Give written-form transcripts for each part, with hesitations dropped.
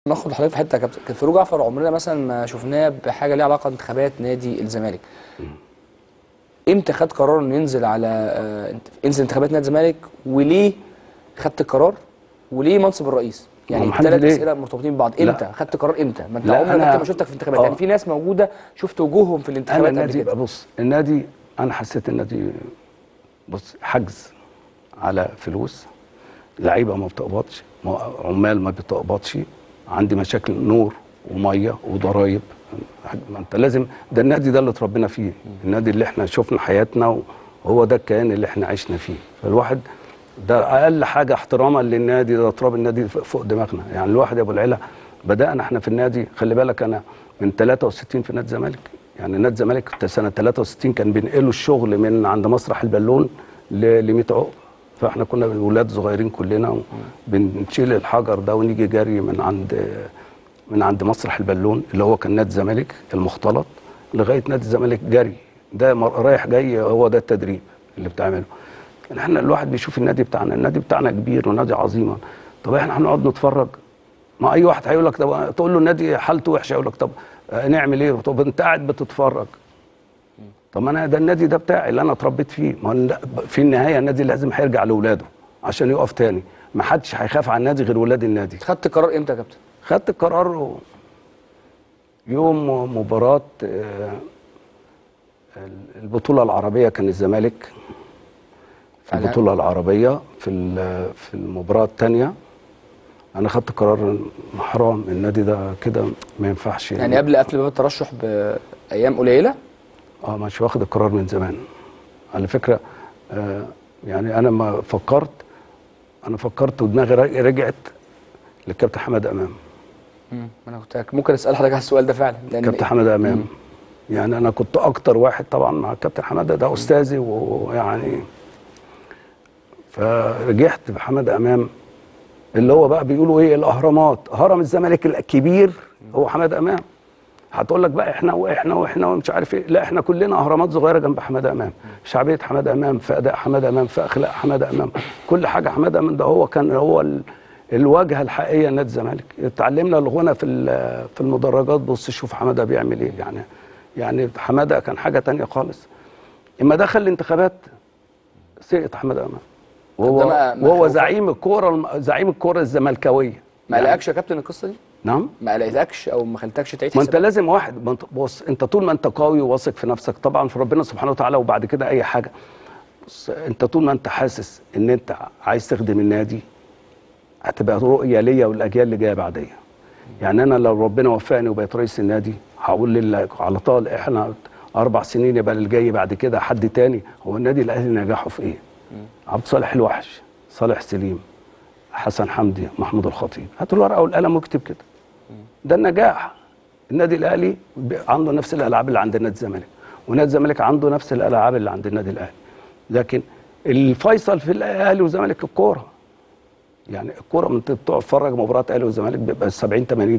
ناخد حضرتك في حته يا كابتن. كان فاروق جعفر عمرنا مثلا ما شفناه بحاجه ليها علاقه بانتخابات نادي الزمالك. امتى خد قرار انه ينزل على ينزل انتخابات نادي الزمالك، وليه خدت القرار، وليه منصب الرئيس؟ يعني الثلاث اسئله مرتبطين ببعض. امتى خدت قرار؟ امتى؟ ما انت عمرك ما شفتك في انتخابات. يعني في ناس موجوده شفت وجوههم في الانتخابات قبل كده. بص، النادي انا حسيت النادي بص حجز على فلوس، لعيبه ما بتقبضش، عمال ما بتقبضش، عندي مشاكل نور وميه وضرايب. ما انت لازم، ده النادي ده اللي اتربينا فيه، النادي اللي احنا شفنا حياتنا وهو ده الكيان اللي احنا عشنا فيه. فالواحد ده اقل حاجه احتراما للنادي، ده تراب النادي فوق دماغنا. يعني الواحد يا ابو العلا بدانا احنا في النادي، خلي بالك انا من 63 في نادي الزمالك. يعني نادي الزمالك سنه 63 كان بينقلوا الشغل من عند مسرح البالون ل 100 عقبه. فاحنا كنا ولاد صغيرين كلنا بنشيل الحجر ده ونيجي جري من عند مسرح البالون اللي هو كان نادي الزمالك المختلط لغايه نادي الزمالك جري. ده رايح جاي، هو ده التدريب اللي بتعمله. احنا الواحد بيشوف النادي بتاعنا كبير ونادي عظيم. طب احنا هنقعد نتفرج؟ ما اي واحد هيقول لك، طب تقول له النادي حالته وحشه يقول لك طب نعمل ايه؟ طب انت قاعد بتتفرج. طب انا ده النادي ده بتاعي اللي انا اتربيت فيه. ما في النهايه النادي لازم هيرجع لاولاده عشان يقف تاني. ما حدش هيخاف على النادي غير ولاد النادي. خدت القرار امتى يا كابتن؟ خدت القرار يوم مباراه البطوله العربيه، كان الزمالك في البطوله العربيه في المباراه الثانيه. انا خدت قرار حرام، النادي ده كده ما ينفعش. يعني قبل باب الترشح بايام قليله؟ مش واخد القرار من زمان على فكره. يعني انا ما فكرت، ودماغي رجعت للكابتن حماده امام. انا كنت ممكن اسال حضرتك على السؤال ده فعلا، لان كابتن حماده امام يعني انا كنت اكتر واحد طبعا مع الكابتن حماده، ده استاذي ويعني. فرجعت بحماده امام اللي هو بقى بيقولوا ايه، الاهرامات، هرم الزمالك الكبير هو حماده امام. هتقول لك بقى احنا ومش عارف ايه. لا، احنا كلنا اهرامات صغيره جنب حماده امام. في شعبيه حماده امام، في اداء حماده امام، في اخلاق حماده امام، كل حاجه حماده امام. ده هو كان هو الواجهه الحقيقيه لنادي الزمالك. اتعلمنا الغنى في المدرجات. بص شوف حماده بيعمل ايه. يعني حماده كان حاجه ثانيه خالص. اما دخل الانتخابات سقط حماده امام، وهو زعيم الكوره الزملكاويه. ما قلقكش يا كابتن القصه دي؟ نعم. ما قلقتكش او ما خلتكش تعيد؟ ما انت لازم واحد، بص انت طول ما انت قوي وواثق في نفسك طبعا في ربنا سبحانه وتعالى وبعد كده اي حاجه. بص انت طول ما انت حاسس ان انت عايز تخدم النادي هتبقى رؤيه ليا والاجيال اللي جايه بعديا. يعني انا لو ربنا وفقني وبقيت رئيس النادي هقول لله على طول احنا 4 سنين يبقى اللي جاي بعد كده حد تاني. هو النادي الاهلي نجاحه في ايه؟ عبد الصالح الوحش، صالح سليم، حسن حمدي، محمود الخطيب. هات الورقه والقلم واكتب كده. ده النجاح. النادي الاهلي عنده نفس الالعاب اللي عند النادي الزمالك، ونادي الزمالك عنده نفس الالعاب اللي عند النادي الاهلي. لكن الفيصل في الاهلي والزمالك الكوره. يعني الكوره انت بتتفرج مباراه اهلي والزمالك بيبقى 70 80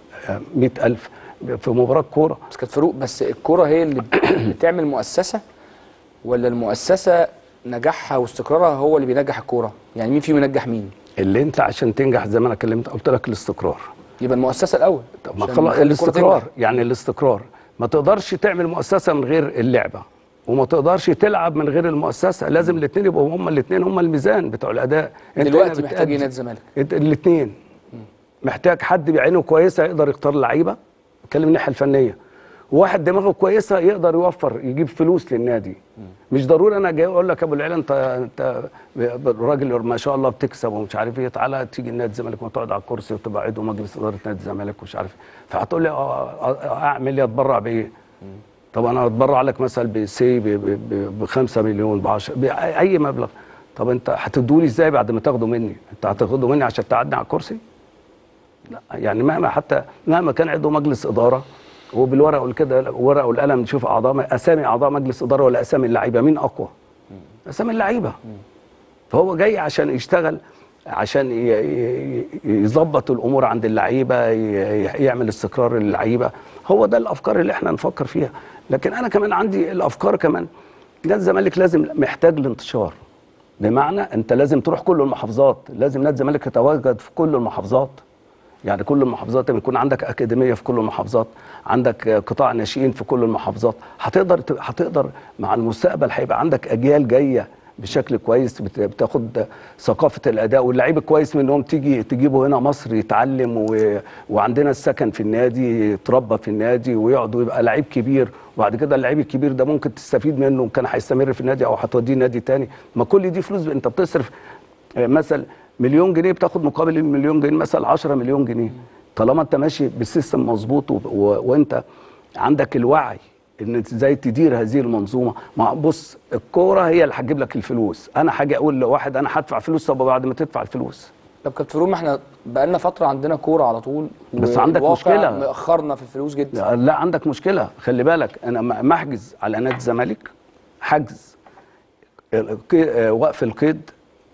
100,000 في مباراه كوره. بس كانت فاروق، بس الكوره هي اللي بتعمل مؤسسه، ولا المؤسسه نجاحها واستقرارها هو اللي بينجح الكوره؟ يعني مين فيهم ينجح مين؟ اللي انت عشان تنجح زي ما انا قلت لك الاستقرار. يبقى المؤسسه الاول. طب ما خلاص الاستقرار، يعني الاستقرار. ما تقدرش تعمل مؤسسه من غير اللعبه، وما تقدرش تلعب من غير المؤسسه. لازم الاثنين يبقوا هما الميزان بتوع الاداء. دلوقتي محتاج نادي الزمالك الاثنين. محتاج حد بعينه كويسه يقدر يختار لعيبه، بتكلم الناحيه الفنيه، وواحد دماغه كويسه يقدر يوفر يجيب فلوس للنادي. مش ضروري انا جاي اقول لك يا ابو العلا انت راجل ما شاء الله بتكسب ومش عارف ايه، تعالى تيجي النادي الزمالك وتقعد على الكرسي وتبقى عضو مجلس اداره نادي الزمالك ومش عارف ايه. فهتقول لي اعمل ايه؟ اتبرع بايه؟ طب انا اتبرع لك مثلا ب 5 مليون ب 10 باي مبلغ. طب انت هتدولي ازاي بعد ما تاخده مني؟ انت هتاخده مني عشان تقعدني على الكرسي؟ لا. يعني مهما كان عضو مجلس اداره وبالورق والكده ورقه والقلم نشوف اسامي اعضاء مجلس اداره ولا اسامي اللعيبه، مين اقوى؟ اسامي اللعيبه. فهو جاي عشان يشتغل، عشان يظبط الامور عند اللعيبه، يعمل استقرار للعيبه. هو ده الافكار اللي احنا نفكر فيها. لكن انا كمان عندي الافكار كمان. نادي الزمالك لازم محتاج الانتشار، بمعنى انت لازم تروح كل المحافظات، لازم نادي الزمالك يتواجد في كل المحافظات. يعني كل المحافظات يكون عندك اكاديميه في كل المحافظات، عندك قطاع ناشئين في كل المحافظات، هتقدر مع المستقبل هيبقى عندك اجيال جايه بشكل كويس بتاخد ثقافه الاداء، واللعيب كويس منهم تجيبه هنا مصر يتعلم وعندنا السكن في النادي، يتربى في النادي ويقعد ويبقى لعيب كبير، وبعد كده اللعيب الكبير ده ممكن تستفيد منه، كان هيستمر في النادي او هتوديه نادي تاني. ما كل دي فلوس انت بتصرف. مثلا مليون جنيه بتاخد مقابل المليون جنيه مثلا 10 مليون جنيه. طالما انت ماشي بالسيستم مظبوط وانت عندك الوعي ان ازاي تدير هذه المنظومه. ما بص، الكوره هي اللي هتجيب لك الفلوس. انا هاجي اقول لواحد انا هدفع فلوس، طب بعد ما تدفع الفلوس. طب كابتن فاروق، ما احنا بقالنا فتره عندنا كوره على طول، بس عندك مشكله، مأخرنا في الفلوس جدا. لا عندك مشكله، خلي بالك. انا ما احجز على نادي الزمالك حجز وقف القيد،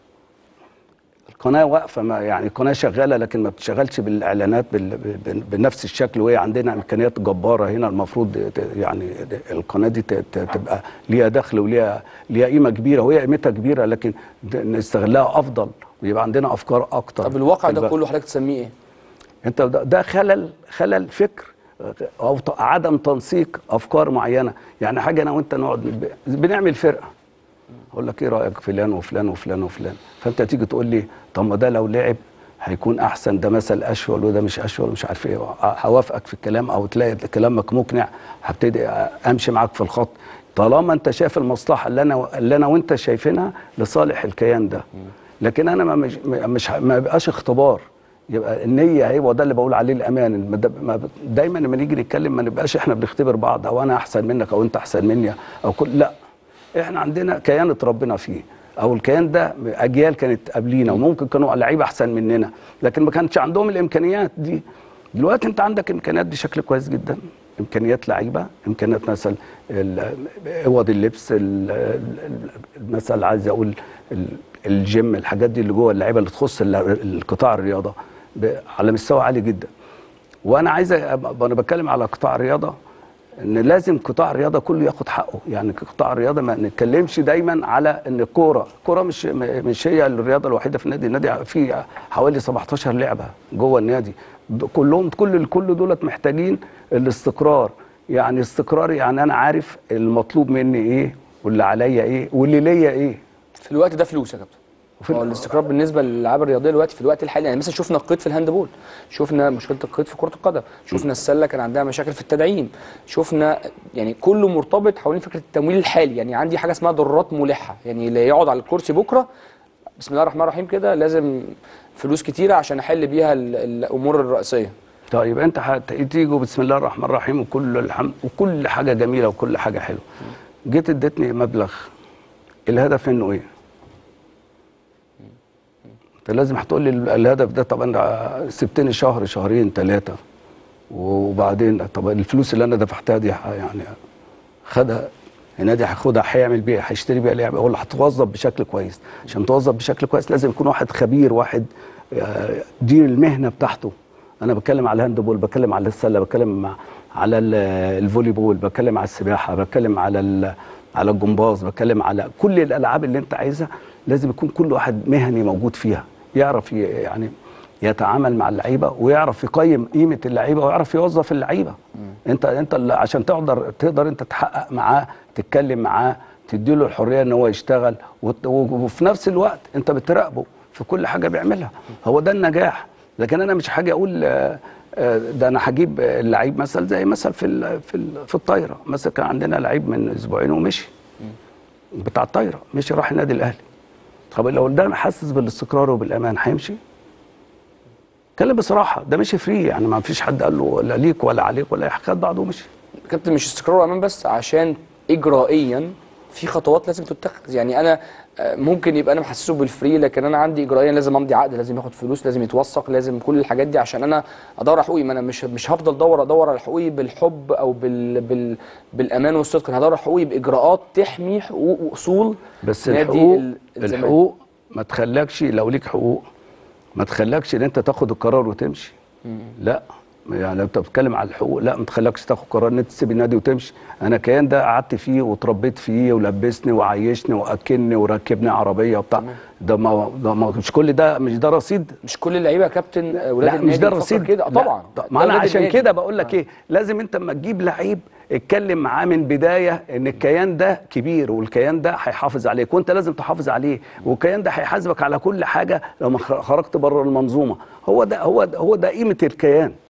القناه واقفه، يعني القناه شغاله لكن ما بتشتغلش بالاعلانات بنفس الشكل، وهي عندنا امكانيات جباره هنا. المفروض يعني القناه دي تبقى ليها دخل وليها قيمه كبيره، وهي قيمتها كبيره، لكن نستغلها افضل ويبقى عندنا افكار اكتر. طب الواقع ده كله حضرتك تسميه ايه؟ انت ده خلل فكر او عدم تنسيق افكار معينه. يعني حاجه انا وانت نقعد بنعمل فرقه، اقول لك ايه رايك فلان وفلان وفلان وفلان، فانت تيجي تقول لي طب ما ده لو لعب هيكون احسن، ده مثل اشول وده مش اشول مش عارف ايه، هوافقك في الكلام او تلاقي كلامك مقنع، هبتدي امشي معاك في الخط طالما انت شايف المصلحه اللي انا وانت شايفينها لصالح الكيان ده. لكن انا ما يبقاش اختبار، يبقى النيه هي، وده اللي بقول عليه الامان. دايما لما نيجي نتكلم ما نبقاش احنا بنختبر بعض، او انا احسن منك او انت احسن مني او لا، احنا عندنا كيان اتربينا فيه، او الكيان ده اجيال كانت قبلينا وممكن كانوا لعيبه احسن مننا لكن ما كانش عندهم الامكانيات دي. دلوقتي انت عندك امكانيات بشكل كويس جدا، امكانيات لعيبه، امكانيات مثلا اوض اللبس، مثلا عايز اقول الجيم، الحاجات دي اللي جوه اللعيبه اللي تخص القطاع الرياضه على مستوى عالي جدا. وانا عايز انا بتكلم على قطاع الرياضه ان لازم قطاع الرياضه كله ياخد حقه. يعني قطاع الرياضه ما نتكلمش دايما على ان الكوره مش هي الرياضه الوحيده في النادي فيه حوالي 17 لعبه جوه النادي، كلهم كل دولت محتاجين الاستقرار. يعني استقرار، يعني انا عارف المطلوب مني ايه واللي عليا ايه واللي ليا ايه. في الوقت ده فلوس يا كابتن. هو الاستقرار بالنسبه للالعاب الرياضيه دلوقتي في الوقت الحالي، يعني مثلا شفنا القيد في الهاندبول، شفنا مشكله القيد في كره القدم، شفنا السله كان عندها مشاكل في التدعيم، شفنا يعني كله مرتبط حوالين فكره التمويل الحالي. يعني عندي حاجه اسمها ضرورات ملحه، يعني اللي يقعد على الكرسي بكره بسم الله الرحمن الرحيم كده لازم فلوس كتيره عشان احل بيها الامور الرئيسيه. طيب انت هتيجوا بسم الله الرحمن الرحيم وكل الحمد وكل حاجه جميله وكل حاجه حلوه، جيت اديتني مبلغ، الهدف منه ايه؟ انت لازم هتقول لي الهدف ده. طب انا سبتني شهر شهرين ثلاثه وبعدين طب الفلوس اللي انا دفعتها دي يعني خدها النادي هياخدها هيعمل بيها هيشتري بيها لعبه ولا هتوظف بشكل كويس؟ عشان توظف بشكل كويس لازم يكون واحد خبير، واحد دير المهنه بتاعته. انا بتكلم على الهاندبول، بتكلم على السله، بتكلم على الفولي بول، بتكلم على السباحه، بتكلم على الجمباز، بتكلم على كل الالعاب اللي انت عايزها. لازم يكون كل واحد مهني موجود فيها، يعرف يعني يتعامل مع اللعيبه ويعرف يقيم قيمه اللعيبه ويعرف يوظف اللعيبه. انت عشان تقدر انت تحقق معاه، تتكلم معاه، تديله الحريه ان هو يشتغل، وفي نفس الوقت انت بتراقبه في كل حاجه بيعملها. هو ده النجاح. لكن انا مش حاجه اقول ده انا هجيب اللعيب مثلا زي مثلا في الطايره مثلا. كان عندنا لعيب من اسبوعين ومشي بتاع الطايره، مشي راح النادي الاهلي. طب لو ده حاسس بالاستقرار وبالامان هيمشي؟ اتكلم بصراحه، ده مشي فري، يعني ما فيش حد قال له لا ليك ولا عليك ولا خد بعضه ومشي. كابتن مش استقرار وامان بس، عشان اجرائيا في خطوات لازم تتخذ. يعني انا ممكن يبقى انا محسسه بالفري، لكن انا عندي اجرائيا لازم امضي عقد، لازم ياخد فلوس، لازم يتوثق، لازم كل الحاجات دي عشان انا ادور على حقوقي. ما انا مش هفضل ادور على حقوقي بالحب او بالامان والصدق. انا هدور على حقوقي باجراءات تحمي حقوق واصول بس نادي الحقوق ما تخلكش، لو ليك حقوق ما تخلكش ان انت تاخد القرار وتمشي. لا، يعني لو انت بتتكلم على الحقوق، لا ما تخليكش تاخد قرار ان انت تسيب النادي وتمشي. انا الكيان ده قعدت فيه واتربيت فيه ولبسني وعيشني واكلني وركبني عربيه وبتاع. ده مش كل ده، مش ده رصيد. مش كل اللعيبه يا كابتن ولاد لا النادي مش ده بتفكر رصيد كده. طبعا ما انا ولاد عشان النادي. كده بقول لك ايه، لازم انت اما تجيب لعيب اتكلم معاه من بدايه ان الكيان ده كبير والكيان ده هيحافظ عليك وانت لازم تحافظ عليه، والكيان ده هيحاسبك على كل حاجه لو ما خرجت بره المنظومه. هو ده قيمه الكيان.